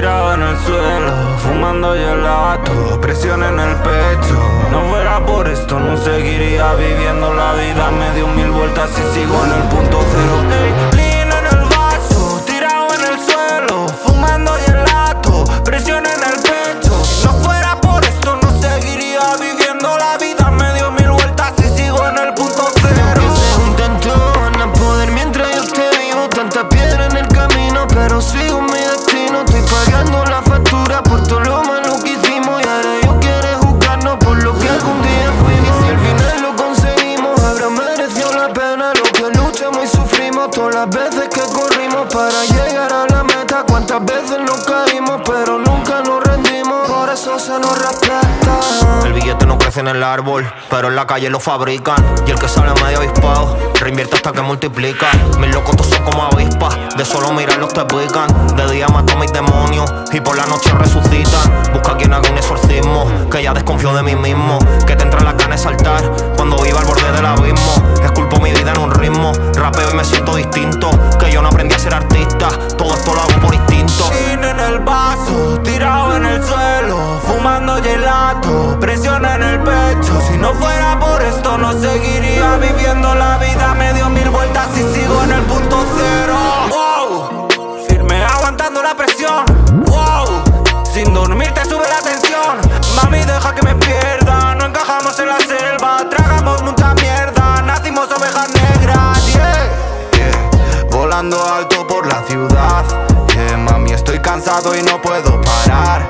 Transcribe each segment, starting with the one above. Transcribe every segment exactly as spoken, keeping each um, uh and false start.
tirado en el suelo, fumando gelato, presión en el pecho. No fuera por esto no seguiría viviendo la vida. Me dio mil vueltas y sigo en el punto cero. Ey, lean en el vaso, tirado en el suelo, fumando gelato, presión en el pecho. Si no fuera por esto no seguiría viviendo la vida. Me dio mil vueltas y sigo en el punto cero. Que se juntan todos, van a poder mientras yo esté vivo. Tanta piedra en el camino, pero sigo mi destino. Estoy pagando la factura por todo lo malo que hicimos. Y ahora Dios quiere juzgarnos por lo que algún día fuimos. Y si al final lo conseguimos, habrá merecido la pena lo que luchamos y sufrimos. Todas las veces que corrimos para llegar a la meta. Cuántas veces nos caímos, pero nunca nos rendimos. Por eso se nos respeta. El billete no crece en el árbol, pero en la calle lo fabrican. Y el que sale medio avispado reinvierte hasta que multiplica. Mis locos todos son como avispas, de solo mirarlos te pican. De día mato a mis demonios y por la noche resucitan. Busca quien haga un exorcismo, que ya desconfío de mí mismo. Que te entra la gana de saltar cuando viva al borde del abismo. Esculpo mi vida en un ritmo, rapeo y me siento distinto. Que yo no aprendí a ser artista, todo esto lo hago por instinto. Gin en el vaso, tirado en el suelo, fumando gelato, presión en el pecho. Si no fuera por esto no seguiría viviendo la vida. Me dio mil vueltas y sigo en el punto cero. Wow, firme aguantando la presión. Wow, sin dormir te sube la tensión. Mami deja que me pierda, no encajamos en la selva. Tragamos mucha mierda, nacimos ovejas negras. Yeah, yeah, volando alto por la ciudad. Yeah, mami estoy cansado y no puedo parar.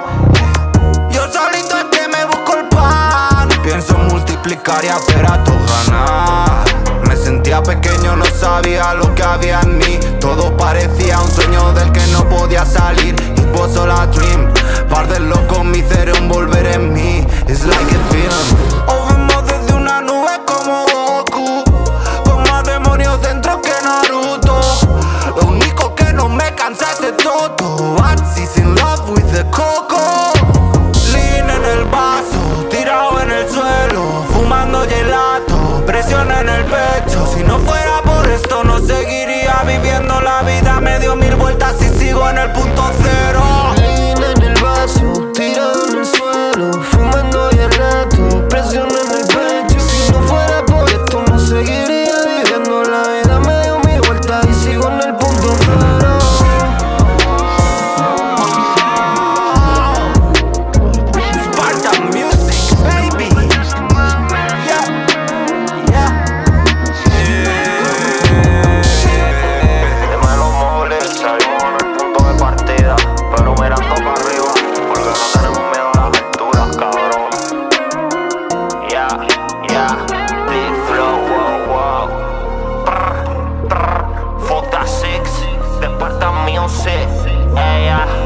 Yo solito es que me busco el pan. Pienso multiplicar y hacer a todo ganar. Me sentía pequeño, no sabía lo que había en mí. Todo parecía un sueño del que no podía salir. It was all a dream. Par de loco, mi cerebro envolver en mí. It's like a film. O vemos desde una nube como Goku, con más demonios dentro que Naruto. Lo único que no me cansa es de todo. Axis in love with the coco. Lean en el vaso, tirado en el suelo, fumando gelato, presión en el pecho. Si no fuera por esto no seguiría viviendo la vida. Me dio mil vueltas y sigo en el punto cero. Lean en el vaso, tirado en el suelo, fumando gelato, presión en el pecho. Si no fuera por esto no seguiría viviendo la vida. Me dio mil vueltas y sigo en el punto cero. Spartan Music, baby. Yeah, yeah. Me lo mole, salimos en el punto de partida, pero mirando para arriba, porque no tenemos miedo a las alturas, cabrón. Ya, ya, big flow, wow, wow. Prr, prr, Fota Six, de Spartan Music, ella.